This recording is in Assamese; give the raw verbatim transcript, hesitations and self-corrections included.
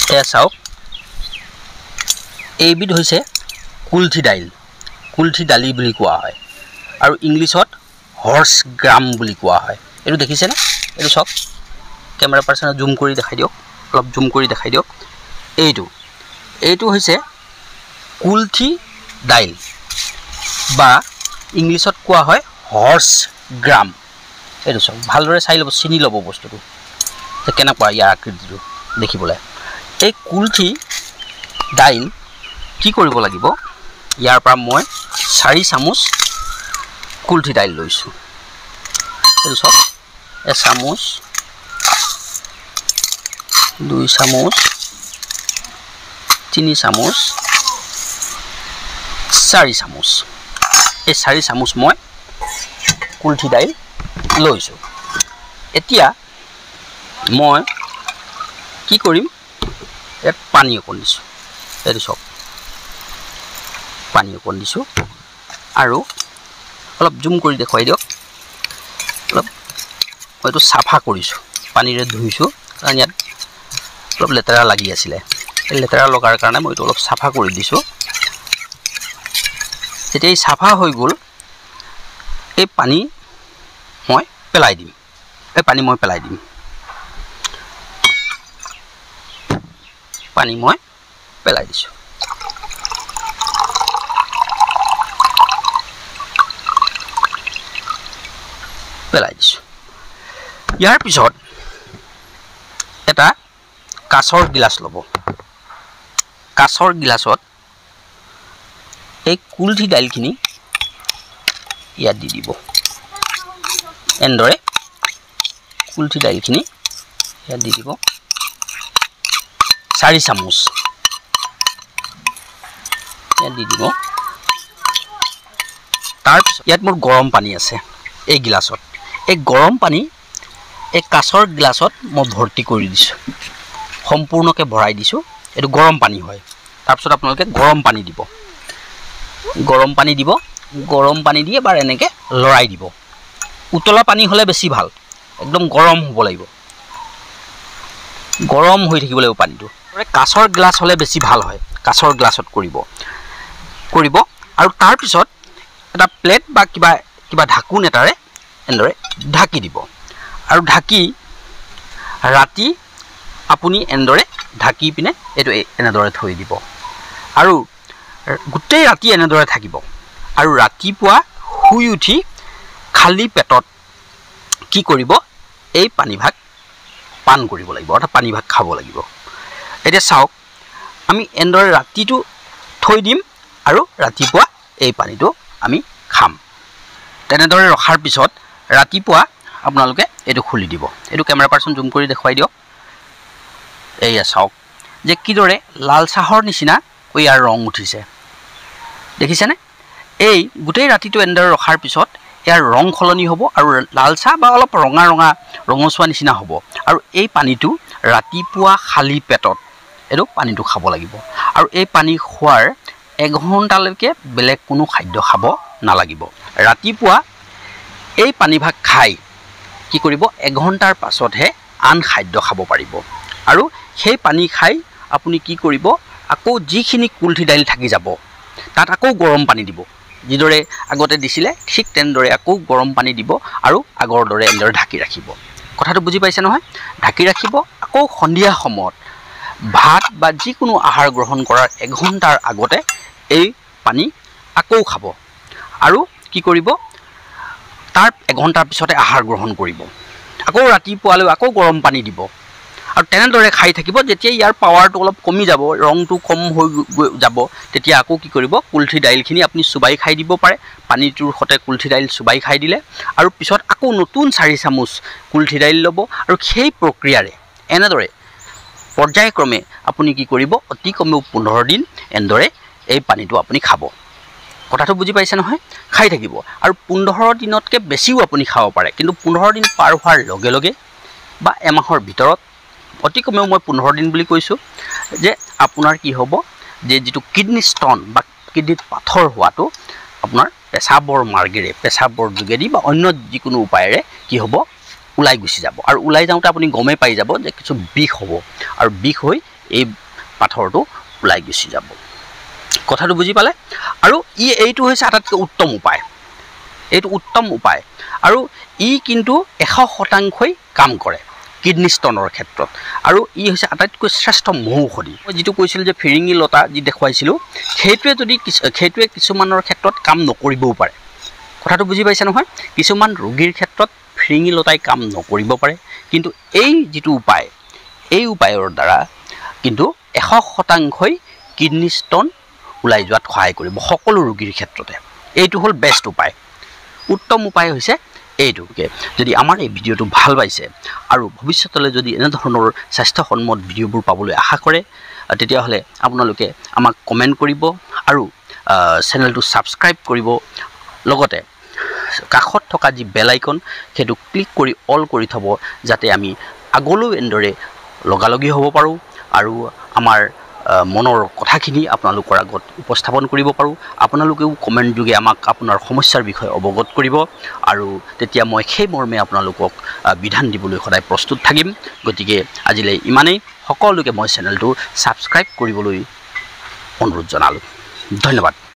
এয়া চাওক এইবিধ হৈছে কুলথি দাইল কুলথি দালি বুলি কোৱা হয় আৰু ইংলিছত হৰ্স গ্ৰাম বুলি কোৱা হয় এইটো দেখিছেনে এইটো চাওক কেমেৰা পাৰ্চনে জুম কৰি দেখাই দিয়ক অলপ জুম কৰি দেখাই দিয়ক এইটো এইটো হৈছে কুলথি দাইল বা ইংলিছত কোৱা হয় হৰ্স গ্ৰাম এইটো চাওক ভালদৰে চাই ল'ব চিনি ল'ব বস্তুটো যে কেনেকুৱা ইয়াৰ আকৃতিটো দেখিবলৈ এই কুলথি দাইল কি কৰিব লাগিব ইয়াৰ পৰা মই চাৰি চামুচ কুলথি দাইল লৈছোঁ এইটো চাওক এক চামুচ দুই চামুচ তিনি চামুচ চাৰি চামুচ এই চাৰি চামুচ মই কুলথি দাইল লৈছোঁ এতিয়া মই কি কৰিম এক পানী অকণ দিছোঁ এইটো চাওক পানী অকণ দিছোঁ আৰু অলপ জুম কৰি দেখুৱাই দিয়ক অলপ মই এইটো চাফা কৰিছোঁ পানীৰে ধুইছোঁ কাৰণ ইয়াত অলপ লেতেৰা লাগি আছিলে এই লেতেৰা লগাৰ কাৰণে মই এইটো অলপ চাফা কৰি দিছোঁ যেতিয়া এই চাফা হৈ গ'ল এই পানী মই পেলাই দিম এই পানী মই পেলাই দিম পানী মই পেলাই দিছোঁ পেলাই দিছোঁ ইয়াৰ পিছত এটা কাঁচৰ গিলাচ ল'ব কাঁচৰ গিলাচত এই কুলথি দাইলখিনি ইয়াত দি দিব এনেদৰে কুলথি দাইলখিনি ইয়াত দি দিব চাৰি চামুচ ইয়াত দি দিব তাৰপিছত ইয়াত মোৰ গৰম পানী আছে এই গিলাচত এই গৰম পানী এই কাঁচৰ গিলাচত মই ভৰ্তি কৰি দিছোঁ সম্পূৰ্ণকৈ ভৰাই দিছোঁ এইটো গৰম পানী হয় তাৰপিছত আপোনালোকে গৰম পানী দিব গৰম পানী দিব গৰম পানী দি এবাৰ এনেকৈ লৰাই দিব উতলা পানী হ'লে বেছি ভাল একদম গৰম হ'ব লাগিব গৰম হৈ থাকিব লাগিব পানীটো কাঁচৰ গ্লাছ হ'লে বেছি ভাল হয় কাঁচৰ গ্লাছত কৰিব কৰিব আৰু তাৰপিছত এটা প্লেট বা কিবা কিবা ঢাকোন এটাৰে এনেদৰে ঢাকি দিব আৰু ঢাকি ৰাতি আপুনি এনেদৰে ঢাকি পিনে এইটো এনেদৰে থৈ দিব আৰু গোটেই ৰাতি এনেদৰে থাকিব আৰু ৰাতিপুৱা শুই উঠি খালী পেটত কি কৰিব এই পানীভাগ পান কৰিব লাগিব অৰ্থাৎ পানীভাগ খাব লাগিব এতিয়া চাওক আমি এনেদৰে ৰাতিটো থৈ দিম আৰু ৰাতিপুৱা এই পানীটো আমি খাম তেনেদৰে ৰখাৰ পিছত ৰাতিপুৱা আপোনালোকে এইটো খুলি দিব এইটো কেমেৰা পাৰ্চন জুম কৰি দেখুৱাই দিয়ক এইয়া চাওক যে কিদৰে লাল চাহৰ নিচিনা ইয়াৰ ৰং উঠিছে দেখিছেনে এই গোটেই ৰাতিটো এনেদৰে ৰখাৰ পিছত ইয়াৰ ৰং সলনি হ'ব আৰু লাল চাহ বা অলপ ৰঙা ৰঙা ৰঙচুৱা নিচিনা হ'ব আৰু এই পানীটো ৰাতিপুৱা খালী পেটত এইটো পানীটো খাব লাগিব আৰু এই পানী খোৱাৰ এঘণ্টালৈকে বেলেগ কোনো খাদ্য খাব নালাগিব ৰাতিপুৱা এই পানীভাগ খাই কি কৰিব এঘণ্টাৰ পাছতহে আন খাদ্য খাব পাৰিব আৰু সেই পানী খাই আপুনি কি কৰিব আকৌ যিখিনি কুলথি দাইল থাকি যাব তাত আকৌ গৰম পানী দিব যিদৰে আগতে দিছিলে ঠিক তেনেদৰে আকৌ গৰম পানী দিব আৰু আগৰ দৰে এনেদৰে ঢাকি ৰাখিব কথাটো বুজি পাইছে নহয় ঢাকি ৰাখিব আকৌ সন্ধিয়া সময়ত ভাত বা যিকোনো আহাৰ গ্ৰহণ কৰাৰ এঘণ্টাৰ আগতে এই পানী আকৌ খাব আৰু কি কৰিব তাৰ এঘণ্টাৰ পিছতে আহাৰ গ্ৰহণ কৰিব আকৌ ৰাতিপুৱালৈ আকৌ গৰম পানী দিব আৰু তেনেদৰে খাই থাকিব যেতিয়া ইয়াৰ পাৱাৰটো অলপ কমি যাব ৰংটো কম হৈ যাব তেতিয়া আকৌ কি কৰিব কুলথি দাইলখিনি আপুনি চুবাই খাই দিব পাৰে পানীটোৰ সতে কুলথি দাইল চুবাই খাই দিলে আৰু পিছত আকৌ নতুন চাৰি চামুচ কুলথি দাইল ল'ব আৰু সেই প্ৰক্ৰিয়াৰে এনেদৰে পৰ্যায়ক্ৰমে আপুনি কি কৰিব অতি কমেও পোন্ধৰ দিন এনেদৰে এই পানীটো আপুনি খাব কথাটো বুজি পাইছে নহয় খাই থাকিব আৰু পোন্ধৰ দিনতকৈ বেছিও আপুনি খাব পাৰে কিন্তু পোন্ধৰ দিন পাৰ হোৱাৰ লগে লগে বা এমাহৰ ভিতৰত অতি কমেও মই পোন্ধৰ দিন বুলি কৈছোঁ যে আপোনাৰ কি হ'ব যে যিটো কিডনি ষ্টন বা কিডনিত পাথৰ হোৱাটো আপোনাৰ পেচাবৰ মাৰ্গেৰে পেচাবৰ যোগেদি বা অন্য যিকোনো উপায়েৰে কি হ'ব ওলাই গুচি যাব আৰু ওলাই যাওঁতে আপুনি গমেই পাই যাব যে কিছু বিষ হ'ব আৰু বিষ হৈ এই পাথৰটো ওলাই গুচি যাব কথাটো বুজি পালে আৰু ই এইটো হৈছে আটাইতকৈ উত্তম উপায় এইটো উত্তম উপায় আৰু ই কিন্তু এশ শতাংশই কাম কৰে কিডনি ষ্টনৰ ক্ষেত্ৰত আৰু ই হৈছে আটাইতকৈ শ্ৰেষ্ঠ মহৌষধি মই যিটো কৈছিলোঁ যে ফিৰিঙি লতা যি দেখুৱাইছিলোঁ সেইটোৱে যদি সেইটোৱে কিছুমানৰ ক্ষেত্ৰত কাম নকৰিবও পাৰে কথাটো বুজি পাইছে নহয় কিছুমান ৰোগীৰ ক্ষেত্ৰত ফিৰিঙি লতাই কাম নকৰিব পাৰে কিন্তু এই যিটো উপায় এই উপায়ৰ দ্বাৰা কিন্তু এশ শতাংশই কিডনি ষ্টন ওলাই যোৱাত সহায় কৰিব সকলো ৰোগীৰ ক্ষেত্ৰতে এইটো হ'ল বেষ্ট উপায় উত্তম উপায় হৈছে এইটোকে যদি আমাৰ এই ভিডিঅ'টো ভাল পাইছে আৰু ভৱিষ্যতলৈ যদি এনে ধৰণৰ স্বাস্থ্যসন্মত ভিডিঅ'বোৰ পাবলৈ আশা কৰে তেতিয়াহ'লে আপোনালোকে আমাক কমেণ্ট কৰিব আৰু চেনেলটো ছাবস্ক্ৰাইব কৰিব লগতে কাষত থকা যি বেল আইকন সেইটো ক্লিক কৰি অল কৰি থ'ব যাতে আমি আগলৈ এনেদৰে লগালগি হ'ব পাৰোঁ আৰু আমাৰ মনৰ কথাখিনি আপোনালোকৰ আগত উপস্থাপন কৰিব পাৰোঁ আপোনালোকেও কমেণ্ট যোগে আমাক আপোনাৰ সমস্যাৰ বিষয়ে অৱগত কৰিব আৰু তেতিয়া মই সেই মৰ্মে আপোনালোকক বিধান দিবলৈ সদায় প্ৰস্তুত থাকিম গতিকে আজিলৈ ইমানেই সকলোকে মই চেনেলটো ছাবস্ক্ৰাইব কৰিবলৈ অনুৰোধ জনালোঁ ধন্যবাদ।